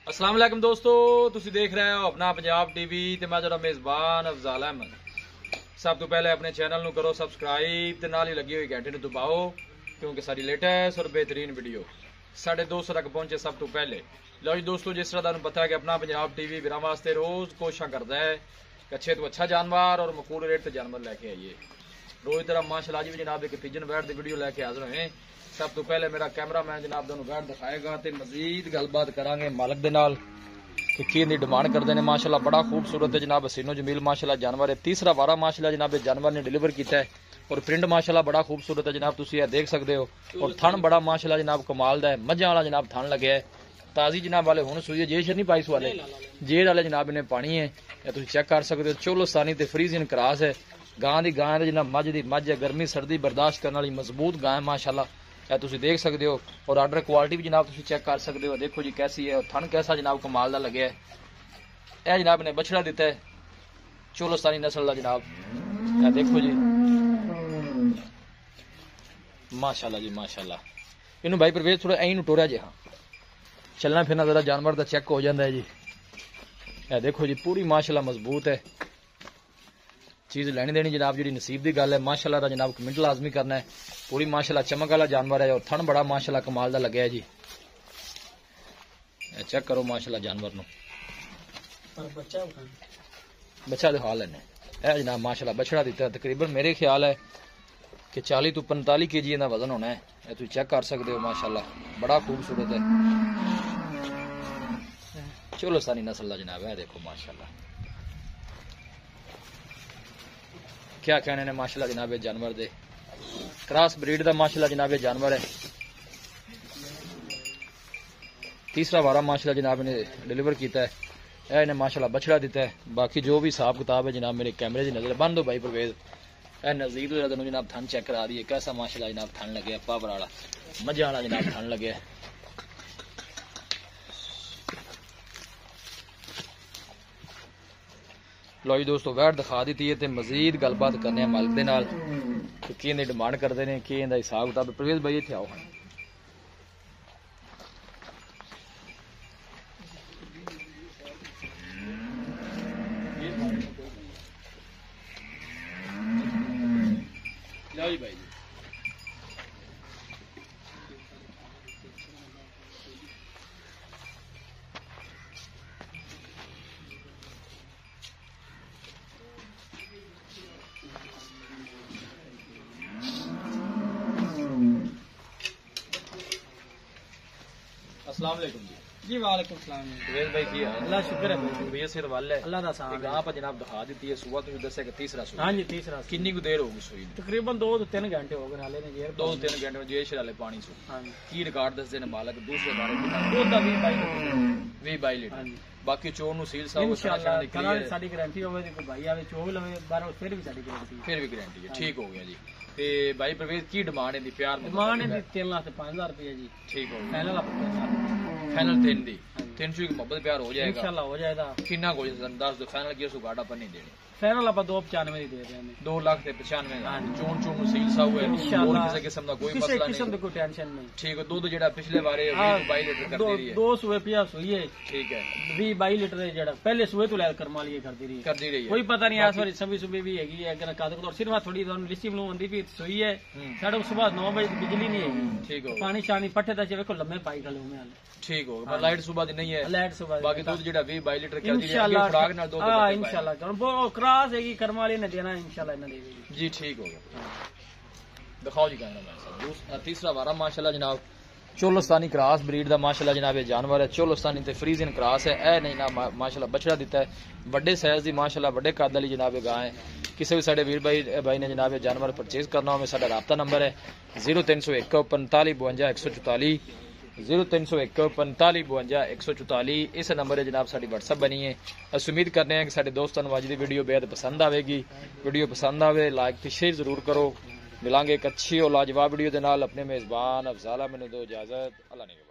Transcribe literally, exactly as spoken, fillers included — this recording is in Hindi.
अस्सलाम वालेकुम दोस्तों, तुसी देख रहे हो अपना पंजाब टीवी ते मैं जरा मेज़बान अफजाल अहमद। सब तो पहले अपने चैनल नू करो सब्सक्राइब ते नाल ही लगी हुई घंटे नू दबाओ, क्योंकि सारी लेटेस्ट और बेहतरीन वीडियो साढ़े दोस्तों तक पहुंचे सब तो पहले। लो जी दोस्तों, जिस तरह तुहानू पता है कि अपना पंजाब टीवी बिरा वास्ते रोज कोशिश करता है कि अच्छे तो अच्छा जानवर और मकूल रेट ते जानवर लैके आइए। रोज तरह माशाल्लाह जी भी जनाब एक पिजन बैठ की वीडियो लैके हाजिर होए। सब तो पहले मेरा कैमरा मैन जनाब तुहानू बैठ दिखाएगा ते मजीद गलबात करांगे मालक दे नाल कि की दी डिमांड करते हैं। माशाल्लाह बड़ा खूबसूरत है जनाब, हसीनो जमील माशाल्लाह जानवर है। तीसरा वारा माशाल्लाह जनाब जानवर ने डिलीवर किया है और प्रिंट माशाल्लाह बड़ा खूबसूरत है जनाब, तुसी ये देख सकते हो। और थन बड़ा माशाल्लाह जनाब कमाल दा है, मझां वाला जनाब थन लगे है। ताजी जनाब वाले हुण सूई है, जेश नहीं पाई इस वाले जेल वाले जनाब इन्हें पानी है, या तुसी चेक कर सकते हो। चोलोस्तानी ते फ्रीजियन क्रॉस है। गां दी गां है जनाब, मझ दी मझ है, गर्मी सर्दी बर्दाश्त करने वाली मजबूत गां है माशाल्लाह, या तुसी देख सकते हो। और आर्डर क्वालिटी भी जनाब तुसी चेक कर सकते हो, देखो जी कैसी है और थन कैसा जनाब कमाल दा लगे है। यह जनाब ने बछड़ा दिता है चोलोस्तानी नस्ल का जनाब, यह देखो जी माशाल्लाह जी माशाल्लाह। इनू भाई परवेज थोड़ा ऐ टोरिया जी, हाँ चलना फिरना जरा जानवर का चेक हो जाता है जी। यह देखो जी पूरी माशाल्लाह मजबूत है। चीज़ लैनी देनी जनाब जी नसीब की गल है। माशाल्लाह का जनाब कमेंट लाजमी करना है। पूरी माशाल्लाह चमक वाला जानवर है और थन बड़ा माशाल्लाह कमाल का लगे है जी। चेक करो माशाल्लाह जानवर नू, बच्चा दिखा लेने है जनाब माशाल्लाह। बछड़ा दिता है तकरीबन मेरे ख्याल है कि चालीस तो पैंतालीस के जी का वजन होना है, ये तुम चेक कर सकते हो माशाल्लाह बड़ा खूबसूरत है। चोलोस्तानी नस्ल का जनाब है, देखो माशाल्लाह क्या कहने ने माशाल्लाह जनाब जानवर दे। क्रॉस ब्रीड का माशाल्लाह जनाब जानवर है। तीसरा वारा माशाल्लाह जनाब ने डिलीवर किया है। यह इन्हें माशाल्लाह बछड़ा दिता है। बाकी जो भी हिसाब किताब है जनाब मेरे कैमरे की नजर बंद हो भाई परवेज, यह नजदीक तो तेन जनाब थन चेक करा दी है कैसा माशाल्लाह जनाब थन लगे, पावर वाला मझा वाला जनाब थन लगे। लो जी दोस्तों वैट दिखा दी है, मजीद गलबात करने मालिक दे नाल कि की डिमांड करते हैं, कि इनका हिसाब किताब। परवेज भाई इत्थे आओ, लो जी भाई जी अस्सलाम वालेकुम जी। जी वालेकुम सलाम। परवेज भाई की हाल? अल्लाह शुक्र है भाई, भैया सिर वाल है अल्लाह दा साथ गां पर जनाब दिखा दी है। सुबह तुम दस तीसरा सुई, हाँ जी तीसरा किन्नी को देर होगी सुई? तकरीबन दो तो तीन घंटे हो गए हाले ने जेर दो तीन घंटे में जेश वाले पानी सु हाँ जी। की रिकॉर्ड दसते ने मालक दूसरे बारे दूध का भी भाई भी बाई लीटर। हाँ जी बाकी चोर नु सील साहब इंशाल्लाह कल साडी गारंटी होवे ते कोई भाई आवे चोग लवे बार फिर भी साडी गारंटी फिर भी गारंटी है। ठीक हो गया जी। ते भाई परवेज की डिमांड है दी प्यार डिमांड है तीन लाख से पांच हजार रुपया जी। ठीक हो गया, फाइनल आप फाइनल तीन दी तीन सौ की मोहब्बत प्यार हो जाएगा इंशाल्लाह हो जाएगा। किन्ना को दस दो फाइनल की सु गाड़ा पर नहीं देनी। फाइनल आप दो पचानवे ही दे रहे हैं। दो लाख से पचानवे चोन चोन सील साहब है और किसी किस्म का कोई किसी मसला किस्म नहीं। की कोई टेंशन नहीं। ठीक है, दूध जेड़ा पिछले बारे बाई लीटर कर दो दी है। दो सुए पिया सुई है, ठीक है भी बाई लीटर है जेड़ा पहले सुए तो लैर करमा लिए करती रही कर दी रही है। कोई पता नहीं इस बार सभी सुबह भी हैगी है अगर कादर और सिर्फ थोड़ी लिस्सी बनू आंदी भी सोई है। साढ़े सुबह नौ बजे बिजली नहीं है, ठीक हो पानी शानी पट्टे दा वेखो लम्बे पाई गले में हाल ठीक हो गया। लाइट सुबह दी नहीं है, लाइट सुबह बाकी दूध जेड़ा बीस बाई लीटर कर दी है। इंशाल्लाह खुराक नाल दो हां इंशाल्लाह करो वो क्रॉस हैगी करमा वाली ने देना इंशाल्लाह इन्हें दे देगी जी। ठीक हो गया, दिखाओ जी कैमरा मैन साहब। दूसरा तीसरा वारा माशाल्लाह जनाब चोलोस्तानी क्रॉस ब्रीड का माशाल्लाह जनाब जानवर है। चोलोस्तानी ते फ्रीजियन क्रॉस है। ए नहीं ना माशाल्लाह बछड़ा दिता है, बड़े साइज की माशाल्लाह बड़े कद वाली जनाब गां है। किसी भी साडे वीर भाई भाई ने जनाब जानवर परचेज करना हो साडा राब्ता नंबर है जीरो तीन सौ एक पैंताली बवंजा एक सौ चौताली जीरो तीन सौ एक पैंताली बवंजा एक सौ चौताली। इस नंबर है जनाब साडी व्हाट्सअप बनी है। अस उम्मीद करते हैं कि साडे दोस्तों को अज की वीडियो बेहद पसंद आएगी। वीडियो पसंद आवे लाइक ते शेयर जरूर करो। मिलांगे एक अच्छी और लाजवाब वीडियो के नाल। अपने मेजबान अफजाल अहमद दो इजाजत, अल्लाह ने।